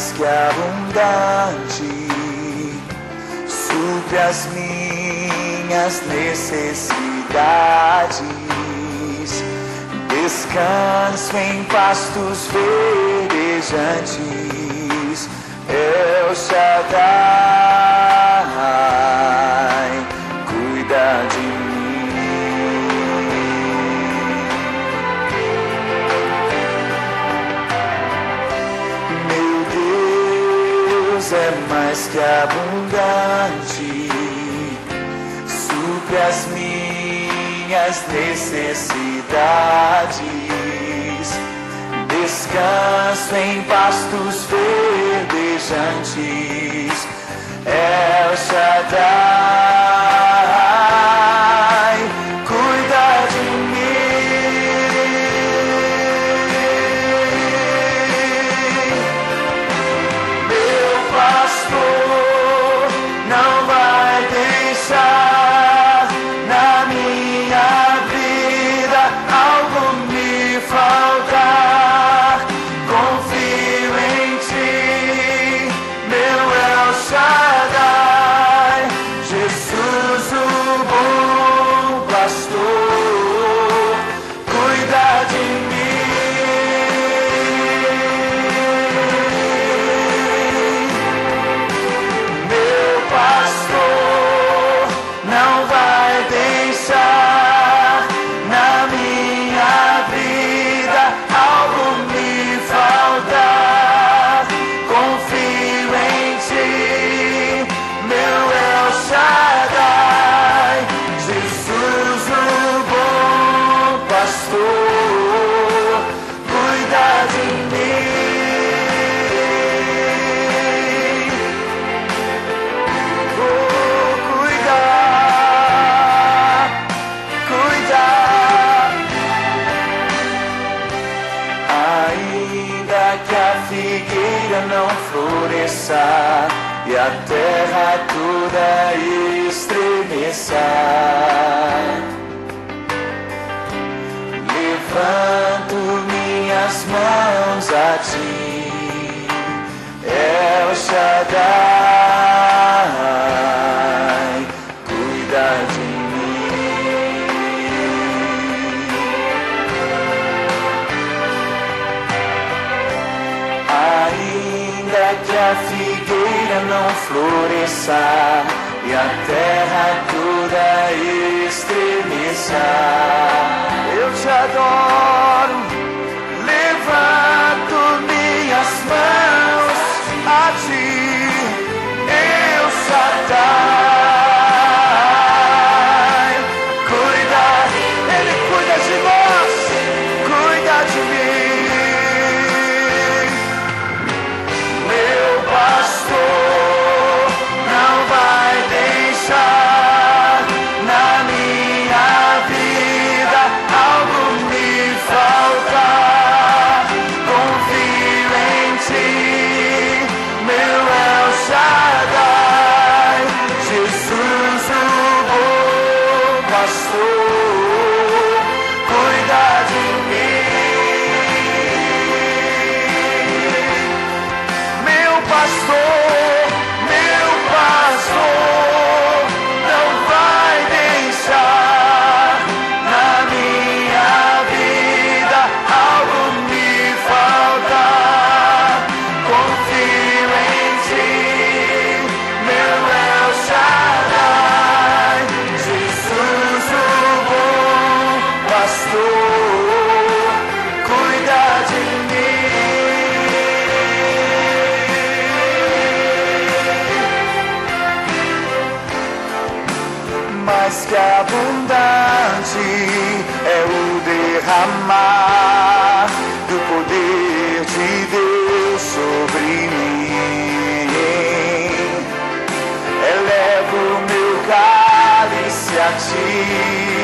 mais que abundante, supre as minhas necessidades. Descanso em pastos verdejantes, El Shaddai cuida de mim. Meu Deus é mais que abundante, supre as minhas necessidades. Descanso em pastos verdejantes, El Shaddai cuida de mim. Meu pastor não vai deixar na minha vida algo me faltar. Confio em ti, meu El Shaddai, Jesus o bom pastor, cuida de mim. Meu pastor não vai deixar na minha vida algo me faltar. Confio em ti, meu El Shaddai, Jesus o bom pastor, cuida de mim. Oh, cuida, cuida. Ainda que a figueira não floresça e a terra toda estremeça, levanto minhas mãos a ti, El Shaddai cuida de mim. Ainda que a figueira não floresça e a terra toda estremeça, eu te adoro, levanto minhas mãos a ti, El Shaddai cuida, Ele cuida de nós, cuida de mim. Meu pastor não vai deixar na minha vida algo me faltar. Confio em ti, meu El Shaddai, Jesus o bom pastor, cuida de mim. Meu pastor não vai deixar na minha vida algo me faltar. Confio em ti, meu El Shaddai, Jesus o bom pastor, cuida de mim. Mais que abundante é o derramar do poder de Deus sobre mim. Elevo meu cálice a ti,